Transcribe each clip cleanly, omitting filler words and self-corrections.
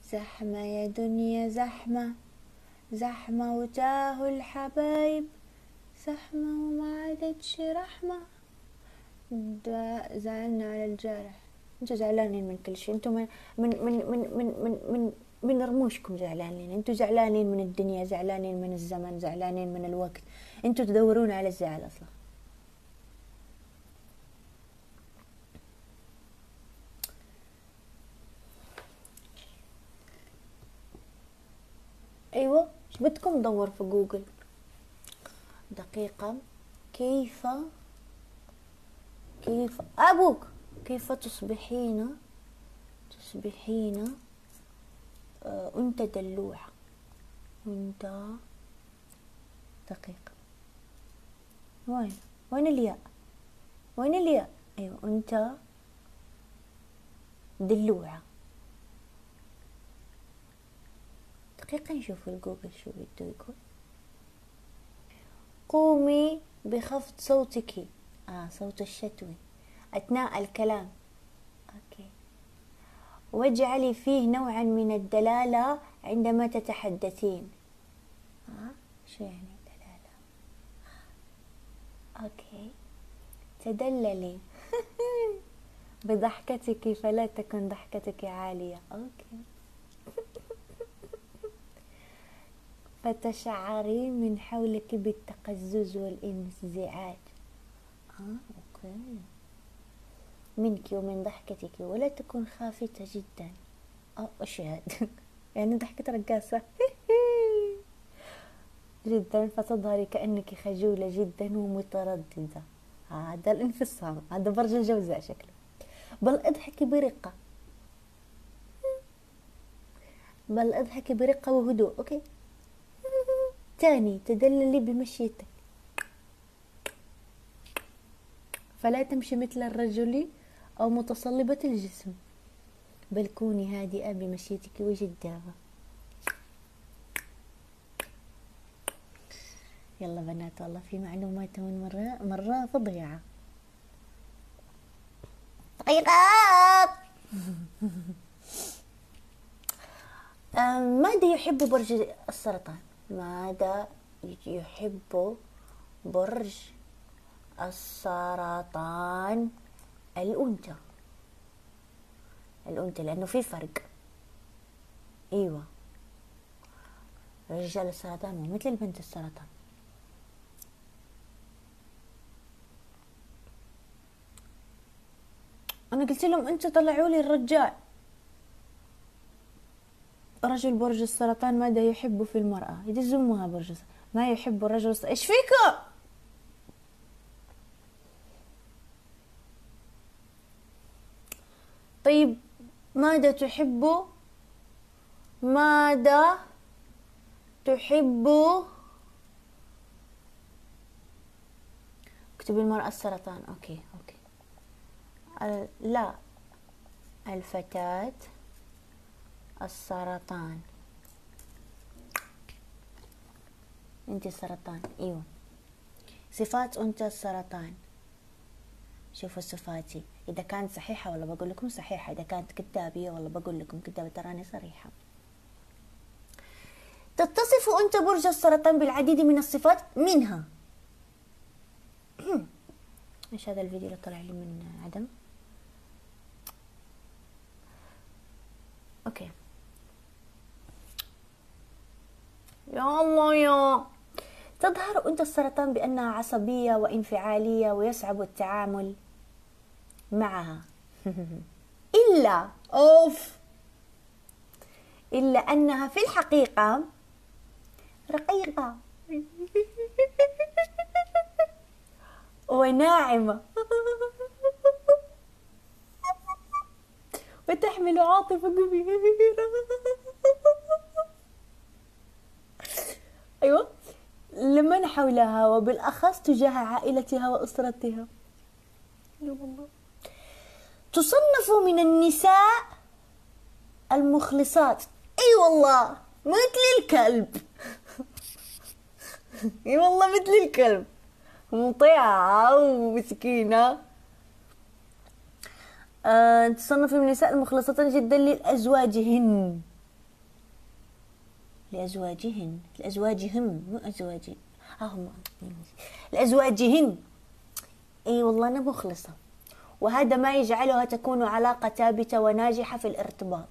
زحمة يا دنيا زحمة، زحمة وتاهوا الحبايب، زحمة وما عادتش رحمة. زعلنا على الجارح. انتوا زعلانين من كل شيء، انتوا من رموشكم زعلانين، انتوا زعلانين من الدنيا، زعلانين من الزمن، زعلانين من الوقت، انتوا تدورون على الزعل اصلا. ايوه، ايش بدكم ندور في جوجل؟ دقيقة. كيف ابوك كيف تصبحين انت دلوعة، انت دقيقة. وين الياء؟ ايوه، انت دلوعة. دقيقة نشوف الجوجل شو بده يقول. قومي بخفض صوتك، صوت الشتوي أثناء الكلام. أوكي. واجعلي فيه نوعا من الدلالة عندما تتحدثين. شو يعني دلالة؟ أوكي. تدللي بضحكتك فلا تكن ضحكتك عالية. أوكي. فتشعري من حولك بالتقزز والانزعاج. أوكي. منك ومن ضحكتك، ولا تكن خافتة جدا. أشهد يعني ضحكة رقاصة جدا، فتظهري كأنك خجولة جدا ومترددة. هذا الانفصام، هذا برج الجوزاء شكله. بل اضحكي برقة وهدوء. أوكي. تاني، تدللي بمشيتك، فلا تمشي مثل الرجل أو متصلبة الجسم، بل كوني هادئة بمشيتك وجداها. يلا بنات، والله في معلومات من مرة فظيعة. ماذا يحب برج السرطان؟ ماذا يحب برج السرطان؟ الأنثى، لأنه في فرق. أيوة، رجال السرطان مو مثل البنت السرطان. أنا قلت لهم أنتوا طلعوا لي الرجال. رجل برج السرطان ماذا يحب في المرأة؟ يدزموها برج ما يحب الرجل إيش فيكم؟ طيب، ماذا تحب اكتب المرأة السرطان. اوكي. لا، الفتاة السرطان. انت السرطان. ايوه. صفات انت السرطان. شوفوا صفاتي اذا كانت صحيحة والله بقول لكم صحيحة، اذا كانت كذابية والله بقول لكم كذابة، تراني صريحة. تتصف انت برج السرطان بالعديد من الصفات، منها ايش هذا الفيديو اللي طلع لي من عدم؟ اوكي. يا الله يا. تظهر أنثى السرطان بأنها عصبية وانفعالية ويصعب التعامل معها إلا أنها في الحقيقة رقيقة وناعمة وتحمل عاطفة كبيرة. أيوة، لمن حولها وبالأخص تجاه عائلتها وأسرتها. تصنف من النساء المخلصات. اي والله مثل الكلب. اي والله مثل الكلب، مطيعة ومسكينة. تصنف من النساء المخلصات جدا لأزواجهن. لأزواجهن، لأزواجهم مو أزواجي، هم لأزواجهن. اي والله انا مخلصة. وهذا ما يجعلها تكون علاقة ثابتة وناجحة في الارتباط.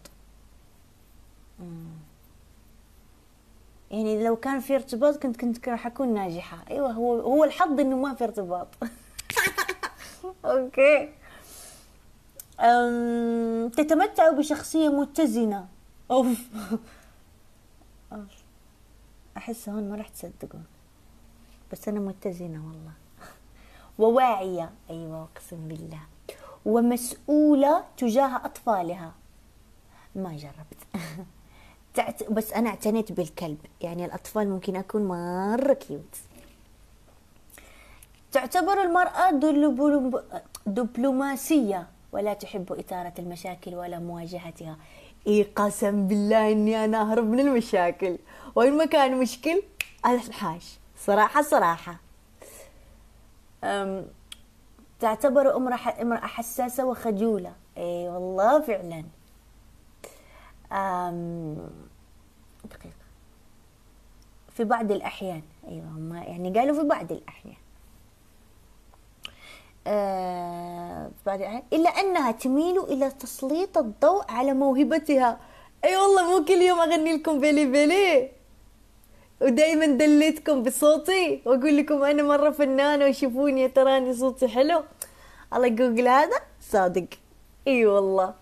يعني لو كان في ارتباط كنت راح اكون ناجحة. ايوه، هو الحظ انه ما في ارتباط. اوكي. تتمتع بشخصية متزنة. اوف. احس هون ما راح تصدقون، بس انا متزنة والله. وواعية، ايوه اقسم بالله. ومسؤولة تجاه اطفالها. ما جربت. بس انا اعتنيت بالكلب، يعني الاطفال ممكن اكون مرة كيوت. تعتبر المرأة دبلوماسية ولا تحب إثارة المشاكل ولا مواجهتها. إيه قسم بالله إني أنا أهرب من المشاكل، وإن ما كان مشكل أنحاش صراحة صراحة. تعتبر امرأة حساسة وخجولة. إيه والله فعلا. دقيقة. في بعض الأحيان، أيوة هم يعني قالوا في بعض الأحيان. بعد إلا أنها تميل إلى تسليط الضوء على موهبتها. أي والله مو كل يوم أغني لكم بيلي بيلي ودايما دليتكم بصوتي وأقول لكم أنا مرة فنانة وشوفوني تراني صوتي حلو. الله جوجل هذا صادق. اي والله.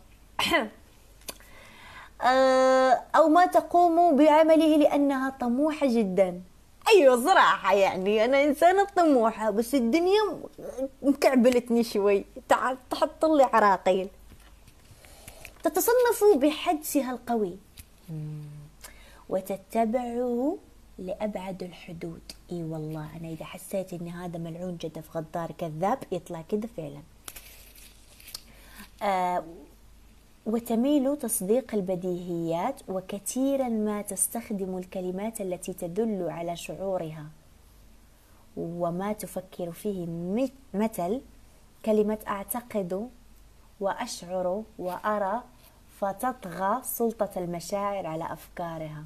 أو ما تقوم بعمله لأنها طموحة جدا. أيوة صراحة، يعني أنا إنسانة طموحة بس الدنيا مكعبلتني شوي، تحط لي عراقيل. تتصنف بحدسها القوي وتتبعه لأبعد الحدود. اي والله أنا إذا حسيت إن هذا ملعون جدف غدار كذاب يطلع كذا فعلا. وتميل تصديق البديهيات، وكثيرا ما تستخدم الكلمات التي تدل على شعورها وما تفكر فيه، مثل كلمة أعتقد وأشعر وأرى، فتطغى سلطة المشاعر على أفكارها.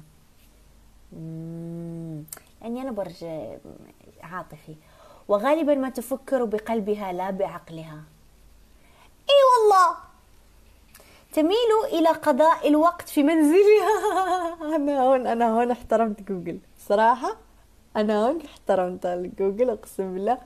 يعني أنا برج عاطفي. وغالبا ما تفكر بقلبها لا بعقلها. اي والله. تميل إلى قضاء الوقت في منزلها. أنا هون احترمت جوجل صراحة، أنا هون احترمت جوجل أقسم بالله.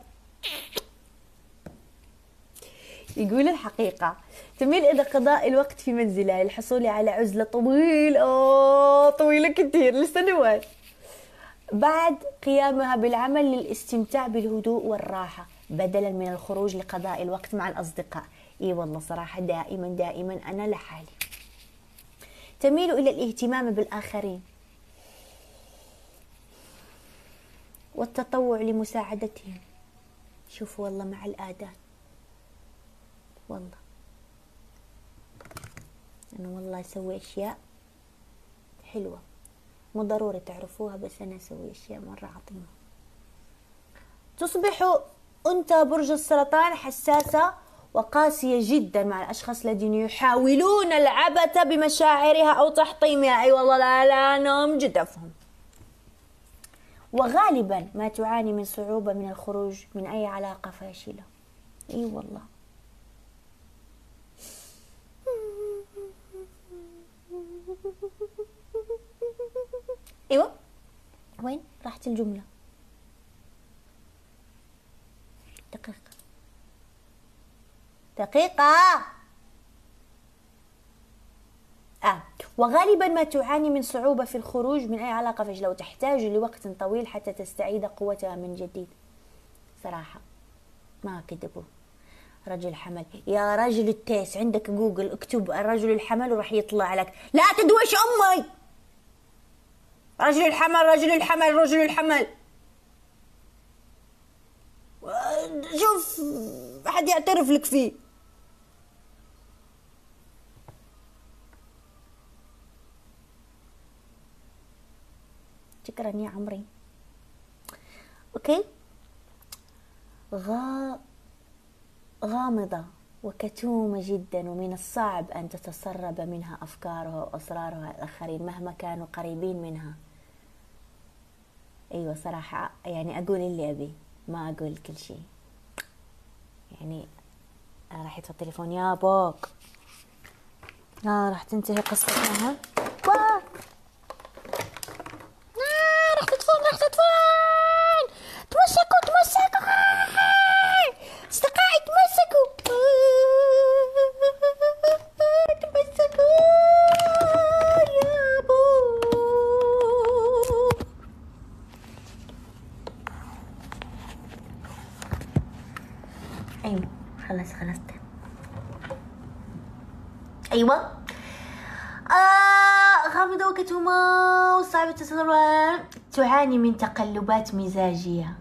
يقول الحقيقة. تميل إلى قضاء الوقت في منزلها للحصول على عزلة طويلة كتير لسنوات بعد قيامها بالعمل، للاستمتاع بالهدوء والراحة بدلا من الخروج لقضاء الوقت مع الأصدقاء. اي والله صراحة دائما أنا لحالي. تميل إلى الاهتمام بالآخرين والتطوع لمساعدتهم. شوفوا والله مع الآداب، والله أنا والله أسوي أشياء حلوة مو ضروري تعرفوها، بس أنا أسوي أشياء مرة عظيمة. تصبح أنت برج السرطان حساسة وقاسية جدا مع الأشخاص الذين يحاولون العبث بمشاعرها أو تحطيمها. أي والله لا نوم جدفهم. وغالبا ما تعاني من صعوبة من الخروج من أي علاقة فاشلة. اي والله. ايوه، وين راحت الجملة؟ دقيقة. وغالبا ما تعاني من صعوبة في الخروج من أي علاقة فاشلة وتحتاج لوقت طويل حتى تستعيد قوتها من جديد. صراحة ما كذبوا. رجل حمل، يا رجل التيس عندك جوجل اكتب الرجل الحمل وراح يطلع لك. لا تدوش أمي. رجل الحمل. شوف أحد يعترف لك فيه. شكرا يا عمري. اوكي. غامضة وكتومة جدا، ومن الصعب أن تتسرب منها أفكارها وأسرارها الآخرين مهما كانوا قريبين منها. أيوة صراحة يعني أقول اللي أبي، ما أقول كل شيء. يعني راح يطفى التليفون يا بوك. راح تنتهي قصتنا. ها راح تطفون تمسكوا أصدقائي، تمسكوا يا بو. أيوة خلصت. أيوة غامضة وكتومة وصعبة التصرف، تعاني من تقلبات مزاجية.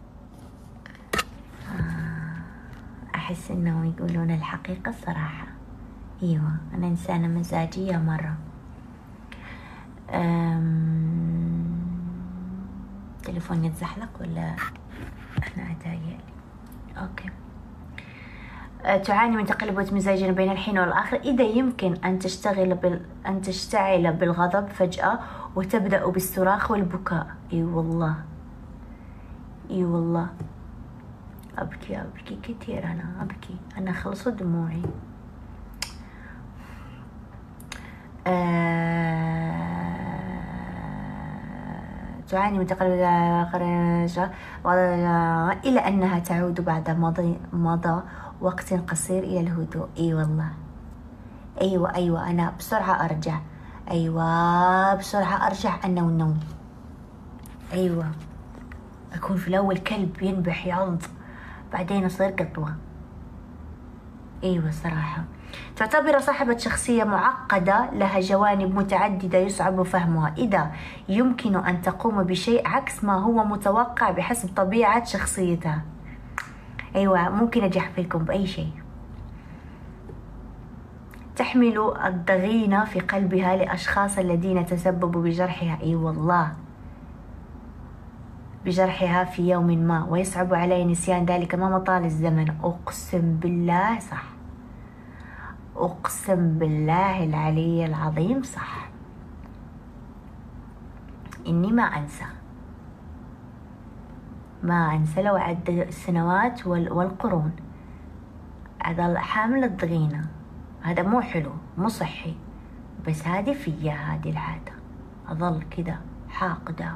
أحس إنهم يقولون الحقيقة الصراحة. أيوة أنا إنسانة مزاجية مرة. تليفوني يتزحلق ولا أنا أتهيألي؟ أوكي. تعاني من تقلبات مزاجية بين الحين والآخر. إذا يمكن أن تشتعل بالغضب فجأة وتبدأ بالصراخ والبكاء. إي والله أبكي كثير. أنا خلصوا دموعي. تعاني من تقلب إلى أنها تعود بعد مضى وقت قصير إلى الهدوء. إي والله. أيوة أنا بسرعة أرجع. النوم. أيوة أكون في الأول كلب ينبح يعض، بعدين أصير قطوة. أيوة صراحة. تعتبر صاحبة شخصية معقدة لها جوانب متعددة يصعب فهمها. إذا يمكن أن تقوم بشيء عكس ما هو متوقع بحسب طبيعة شخصيتها. أيوة ممكن أجي أحكيلكم بأي شيء. تحمل الضغينة في قلبها لأشخاص الذين تسببوا بجرحها. أي والله بجرحها في يوم ما، ويصعب علي نسيان ذلك مهما طال الزمن. أقسم بالله صح، أقسم بالله العلي العظيم صح، إني ما أنسى لو عد السنوات والقرون. أظل حامل الضغينة. هذا مو حلو مو صحي، بس هذه فيا هذه العادة. أظل كذا حاقدة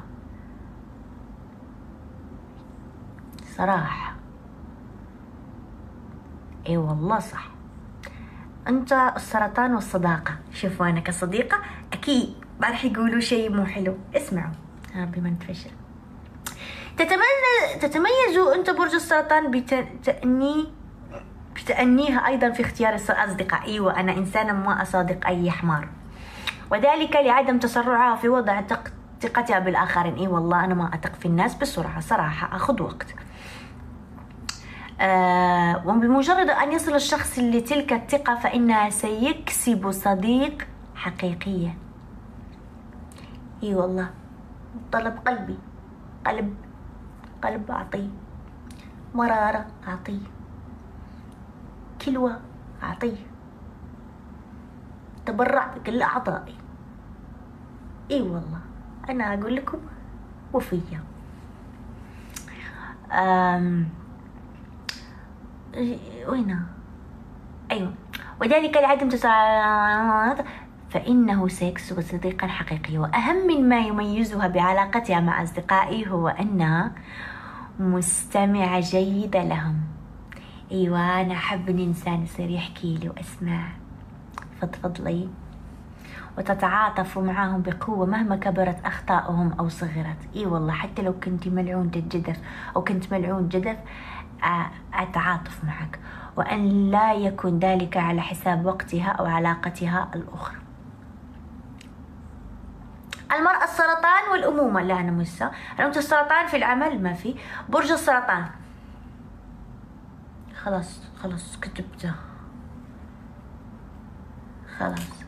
صراحة. اي والله صح. انت السرطان والصداقة. شوفوا انا كصديقة اكيد ما راح يقولوا شيء مو حلو. اسمعوا ربي ما نتفشل. تتميزوا انت برج السرطان بتأنيها ايضا في اختيار الاصدقاء. ايوه انا انسانة ما اصادق اي حمار، وذلك لعدم تسرعها في وضع ثقتها بالاخرين. اي والله انا ما اثق في الناس بسرعة صراحة، اخذ وقت. وبمجرد أن يصل الشخص لتلك الثقة فإنها سيكسب صديق حقيقيا. إي والله. طلب قلبي، قلب أعطيه، مرارة أعطيه، كلوة أعطيه، تبرع بكل أعضائي. إي والله أنا أقول لكم وفية. وين؟ أيوة. وذلك لعدم تساعد فإنه سيكسب صديقا حقيقيا. وأهم من ما يميزها بعلاقتها مع أصدقائي هو أنها مستمعة جيدة لهم. أيوة أنا أحب أن إنسان يصير يحكي لي وأسمع، فضفض لي، وتتعاطف معهم بقوة مهما كبرت أخطاؤهم أو صغرت. إي والله حتى لو كنت ملعون جدف أو كنت ملعون جدف أتعاطف معك، وأن لا يكون ذلك على حساب وقتها أو علاقتها الأخرى. المرأة السرطان والأمومة. لا أنا مسا أنا السرطان في العمل ما في. برج السرطان خلاص كتبته خلاص.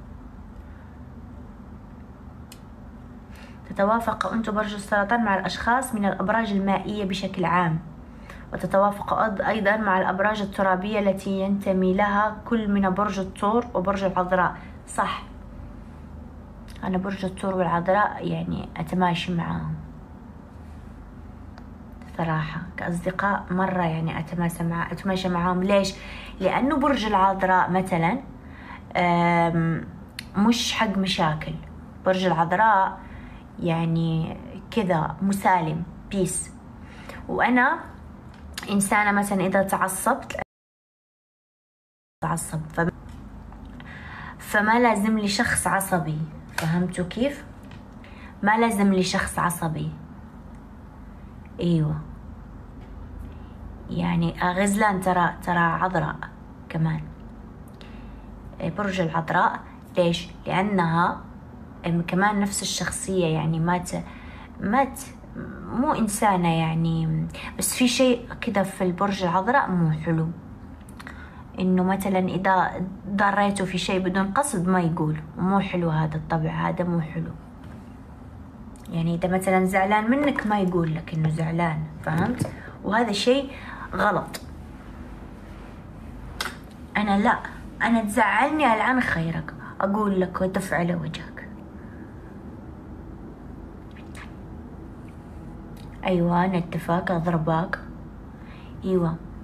تتوافق أنت برج السرطان مع الأشخاص من الأبراج المائية بشكل عام، وتتوافق أيضا مع الأبراج الترابية التي ينتمي لها كل من برج الثور وبرج العذراء. صح أنا برج الثور والعذراء يعني أتماشى معاهم. صراحة كأصدقاء مرة يعني أتماشى معهم. ليش؟ لأنه برج العذراء مثلا مش حق مشاكل. برج العذراء يعني كذا مسالم، بيس. وأنا إنسانة مثلا إذا تعصبت فما لازم لي شخص عصبي. فهمتوا كيف؟ ما لازم لي شخص عصبي. ايوه يعني غزلان ترى عذراء كمان، برج العذراء. ليش؟ لأنها كمان نفس الشخصية، يعني مو إنسانة يعني، بس في شيء كده في البرج العذراء مو حلو، إنه مثلا إذا ضريته في شيء بدون قصد ما يقول. مو حلو هذا الطبع، هذا مو حلو. يعني إذا مثلا زعلان منك ما يقول لك إنه زعلان، فهمت؟ وهذا شيء غلط. أنا لا، أنا تزعلني ألعن خيرك، أقول لك ودف على وجهك. أيوة نتفق، أضربك. أيوة